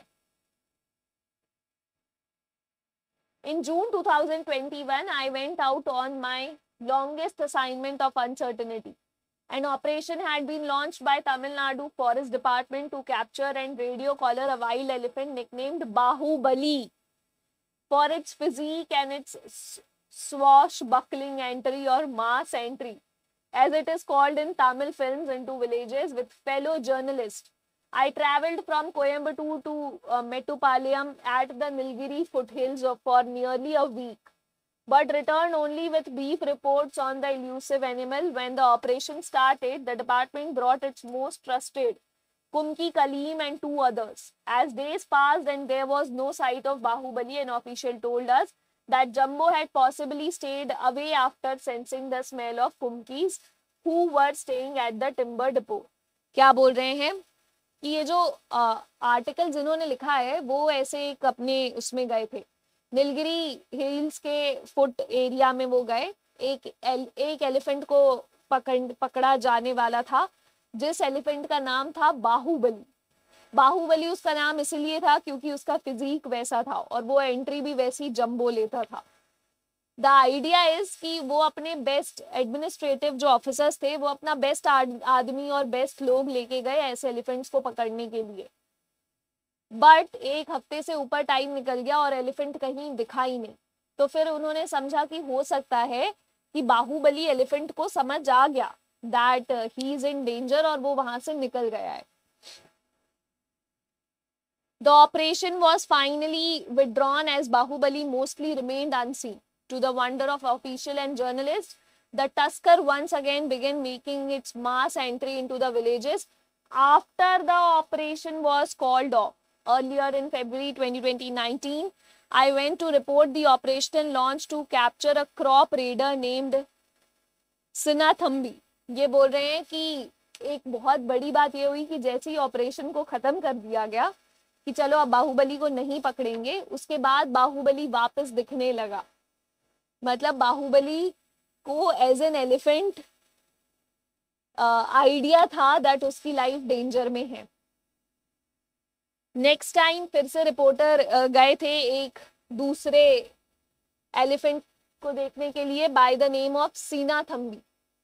In June twenty twenty-one, I went out on my longest assignment of uncertainty. An operation had been launched by Tamil Nadu Forest Department to capture and radio collar a wild elephant nicknamed Bahubali for its physique and its swashbuckling entry or mass entry, as it is called in Tamil films, into villages with fellow journalists. I travelled from Coimbatore to uh, Mettupalayam at the Nilgiri foothills for nearly a week, but returned only with brief reports on the elusive animal. When the operation started, the department brought its most trusted, Kumki Kaleem and two others. As days passed and there was no sight of Bahubali, an official told us that Jumbo had possibly stayed away after sensing the smell of Kumkis who were staying at the timber depot. क्या बोल रहे हैं कि ये जो article जिन्होंने लिखा है वो ऐसे एक अपने उसमें गए थे, नीलगिरी हिल्स के फुट एरिया में वो गए, एक एल, एक एलिफेंट को पकड़ पकड़ा जाने वाला था जिस एलिफेंट का नाम था बाहुबली। बाहुबली उसका नाम इसलिए था क्योंकि उसका फिजिक वैसा था और वो एंट्री भी वैसी जंबो लेता था। द आइडिया इज कि वो अपने बेस्ट एडमिनिस्ट्रेटिव जो ऑफिसर्स थे वो अपना बेस्ट आदमी और बेस्ट लोग लेके गए ऐसे एलिफेंट्स को पकड़ने के लिए। बट एक हफ्ते से ऊपर टाइम निकल गया और एलिफेंट कहीं दिखा ही नहीं, तो फिर उन्होंने समझा कि हो सकता है कि बाहुबली एलिफेंट को समझ आ गया that he is in danger और वो वहां से निकल गया है। The operation was finally withdrawn as Bahubali mostly remained unseen. To the wonder of official and journalists, the tusker once again began making its mass entry into the villages after the operation was called off. Earlier in February twenty nineteen, I went to report the operation launched to capture a crop raider named सिनाथम्बी। ये बोल रहे हैं कि एक बहुत बड़ी बात ये हुई कि जैसे ही ऑपरेशन को खत्म कर दिया गया कि चलो अब बाहुबली को नहीं पकड़ेंगे, उसके बाद बाहुबली वापस दिखने लगा। मतलब बाहुबली को एज एन एलिफेंट आइडिया था दैट उसकी लाइफ डेंजर में है। नेक्स्ट टाइम फिर से रिपोर्टर uh, गए थे एक दूसरे एलिफेंट को देखने के लिए by the name of Chinnathambi.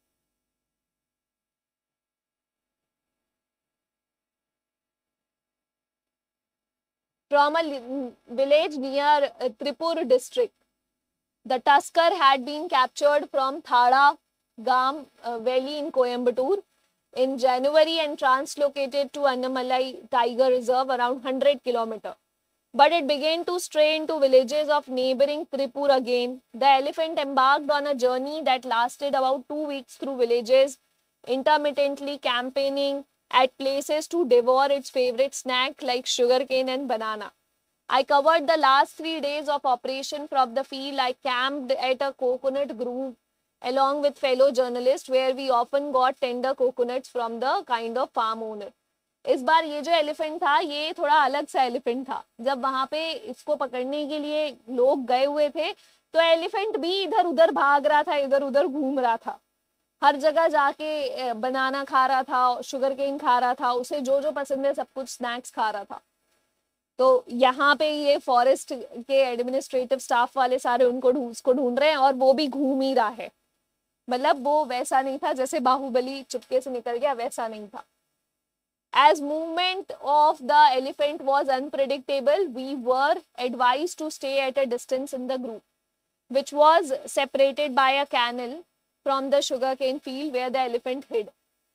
From a village near Tripur district, the tusker had been captured from Thada Gam uh, Valley in Coimbatore in January and translocated to Annamalai Tiger Reserve around one hundred kilometers. But it began to stray into villages of neighboring Tripur again. The elephant embarked on a journey that lasted about two weeks through villages, intermittently campaigning at places to devour its favorite snack like sugarcane and banana. I covered the last three days of operation from the field. I camped at a coconut grove along with fellow journalists where we often got tender coconuts from the kind of farm owner. इस बार ये जो elephant था ये थोड़ा अलग सा elephant था। जब वहां पे इसको पकड़ने के लिए लोग गए हुए थे तो एलिफेंट भी इधर उधर भाग रहा था, इधर उधर घूम रहा था, हर जगह जाके बनाना खा रहा था, शुगर केन खा रहा था, उसे जो जो पसंद है सब कुछ स्नैक्स खा रहा था। तो यहाँ पे ये फॉरेस्ट के एडमिनिस्ट्रेटिव स्टाफ वाले सारे उनको उसको ढूंढ रहे हैं और वो भी घूम ही रहा है। मतलब वो वैसा नहीं था जैसे बाहुबली चुपके से निकल गया, वैसा नहीं था। As movement of the elephant was unpredictable, we were advised to stay at a distance in the group, which was separated by a canal from the sugarcane field where the elephant hid.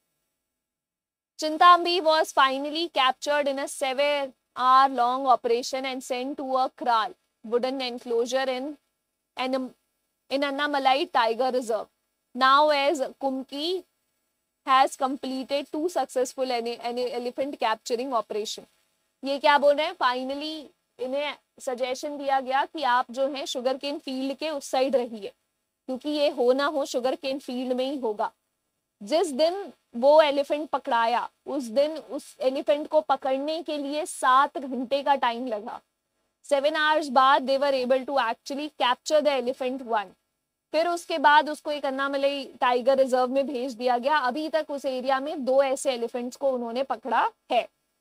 Chintambi was finally captured in a seven-hour-long operation and sent to a kraal, wooden enclosure in, in Annamalai Tiger Reserve. Now as Kumki has completed two successful elephant capturing operation. ये क्या बोल रहे हैं, finally इन्हें suggestion दिया गया कि आप जो है शुगर केन फील्ड के उस साइड रहिए, क्योंकि ये हो ना हो शुगर केन फील्ड में ही होगा। जिस दिन वो एलिफेंट पकड़ाया उस दिन उस एलिफेंट को पकड़ने के लिए सात घंटे का टाइम लगा। सेवन आवर्स बाद they were able to actually capture the elephant one. फिर उसके बाद उसको एक अन्नामलई टाइगर रिजर्व में भेज दिया गया। अभी तक उस एरिया में दो ऐसे एलिफेंट्स को उन्होंने पकड़ा है।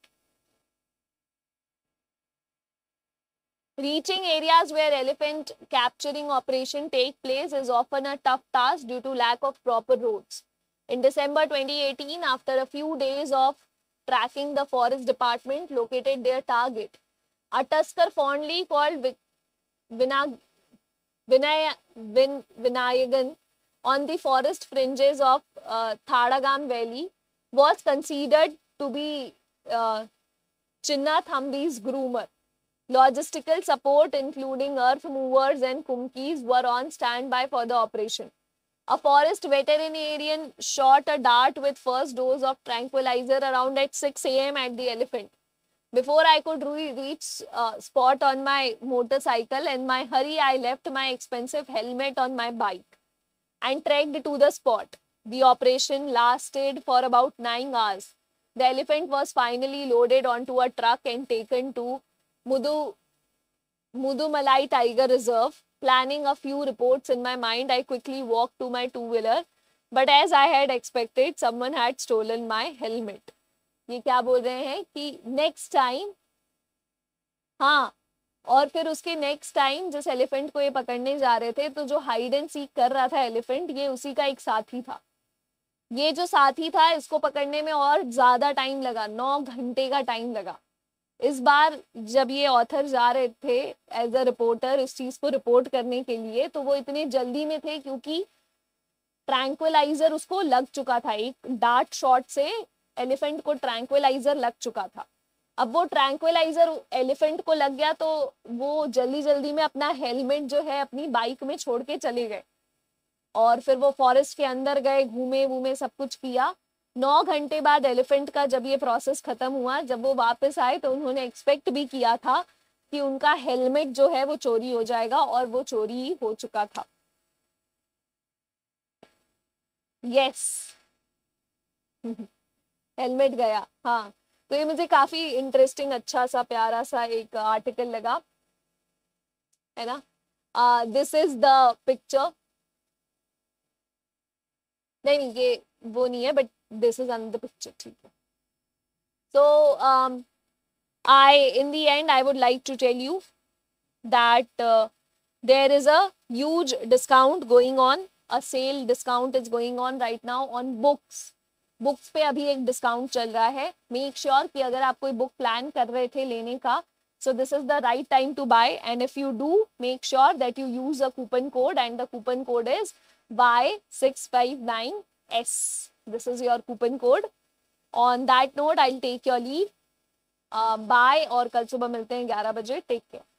Reaching areas where elephant capturing operation take place is often a tough task due to lack of proper roads. In December twenty eighteen, after a few days of tracking, the forest department located their target, a tusker fondly called Vinag Vinay, Vin, Vinayagan on the forest fringes of uh, Thadagam Valley was considered to be uh, Chinnathambi's groomer. Logistical support, including earth movers and kumkis, were on standby for the operation. A forest veterinarian shot a dart with first dose of tranquilizer around at six A M at the elephant. Before I could re reach uh, spot on my motorcycle, in my hurry, I left my expensive helmet on my bike and trekked to the spot. The operation lasted for about nine hours. The elephant was finally loaded onto a truck and taken to Mudu, Mudumalai Tiger Reserve. Planning a few reports in my mind, I quickly walked to my two-wheeler. But as I had expected, someone had stolen my helmet. ये क्या बोल रहे हैं कि next time, हाँ, और फिर उसके नेक्स्ट टाइम जिस एलिफेंट को ये पकड़ने जा रहे थे तो जो हाइड एंड सीक कर रहा था एलिफेंट, ये उसी का एक साथी था। ये जो साथी था इसको पकड़ने में और ज्यादा टाइम लगा, नौ घंटे का टाइम लगा। इस बार जब ये ऑथर जा रहे थे एज अ रिपोर्टर इस चीज को रिपोर्ट करने के लिए, तो वो इतने जल्दी में थे क्योंकि ट्रैंक्विलाइजर उसको लग चुका था। एक डार्ट शॉट से एलिफेंट को ट्रैंक्विलाइजर लग चुका था। अब वो ट्रैंक्विलाइजर एलिफेंट को लग गया तो वो जल्दी जल्दी में अपना हेलमेट जो है अपनी बाइक में छोड़ के चले गए और फिर वो फॉरेस्ट के अंदर गए, घूमे वूमे सब कुछ किया। नौ घंटे बाद एलिफेंट का जब ये प्रोसेस खत्म हुआ, जब वो वापस आए तो उन्होंने एक्सपेक्ट भी किया था कि उनका हेलमेट जो है वो चोरी हो जाएगा, और वो चोरी हो चुका था। यस, हेलमेट गया। हाँ, तो ये मुझे काफी इंटरेस्टिंग, अच्छा सा प्यारा सा एक आर्टिकल लगा, है ना। दिस इज द पिक्चर, नहीं नहीं ये वो नहीं है, but this is another picture, ठीक है। So I in the end I would like to tell you that uh, there is a huge discount going on, a sale discount is going on right now on books. Books पे अभी एक discount चल रहा है। Make sure sure कि अगर आप कोई बुक प्लान कर रहे थे लेने का, so this is the right time to buy, and if you do, make sure that you use a coupon code, and the coupon code is Y six five nine S. This is your coupon code. On that note, I'll take your leave. uh, bye, और कल सुबह मिलते हैं ग्यारह बजे। Take care.